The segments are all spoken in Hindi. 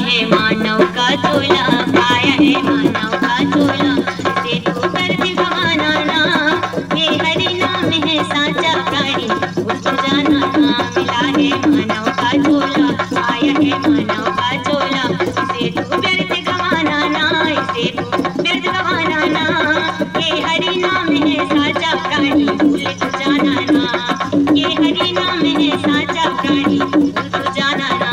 है मानव का चोला, पाया है मानव का चोला। से तू कर दे गवाना ना, ये हरि नाम है साचा प्राणी, उसको जाना ना। मिला है मानव का चोला, पाया है मानव का चोला। से तू व्यर्थ गवाना ना, इसे तू व्यर्थ गवाना ना, ये हरि नाम है साचा प्राणी, भूल तू जाना ना। ये हरि नाम है साचा प्राणी, भूल तू जाना ना।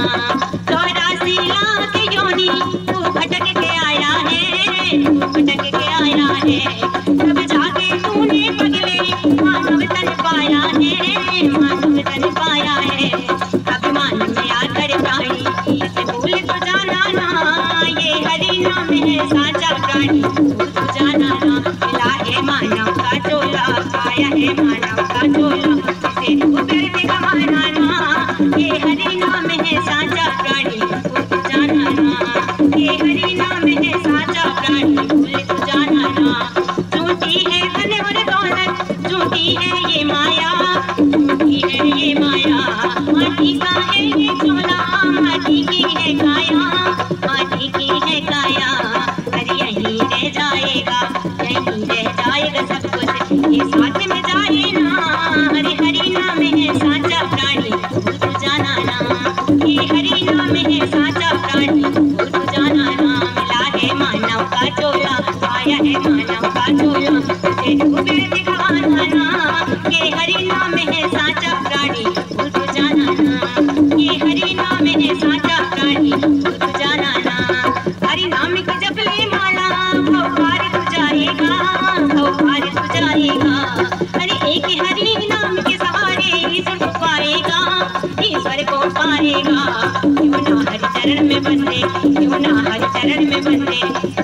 84 लाख योनि तू भटक के आया है, तू भटक के आया है। तब जाके तूने पगले मानव तन पाया है, मानव तन पाया है। अभिमान में आकर प्राणी, इसे भूल तो जाना ना। ये हरि नाम है साचा प्राणी, भूल तो जाना ना। मिला है मानव का चोला, पाया है मानव का चोला। इसे तू व्यर्थ गवाना ना, ये हरि नाम है साचा प्राणी, भूल तो जाना ना। ये हरि नाम है साचा प्राणी, भूल तो जाना ना। झूठी है धन और दौलत, झूठी है ये माया, झूठी है ये माया। माटी का है ये चोला, माटी की है काया, माटी की है काया। अरे यहीं रह जाएगा, यहीं रह जाएगा सब कुछ, ये साथ में जाए ना। हरे हरि नाम है साचा प्राणी, भूल तो जाना ना। ये हरि नाम है साचा प्राणी, भूल तो जाना ना। मिला है मानव का चोला, पाया है मानव का चोला। से तू व्यर्थ गवाना ना, ये हरि नाम है साचा प्राणी, भूल तो जाना ना। ये हरि नाम है साचा प्राणी, भूल तो जाना ना। हरि नाम की जप ले माला, भव पार तू जाएगा, भव पार तू जाएगा। अरे एक हरि नाम के सहारे ईश्वर को पाएगा, ईश्वर को पाएगा। क्यों ना हरि चरण में बंदे, क्यों ना हरि चरण में बंदे।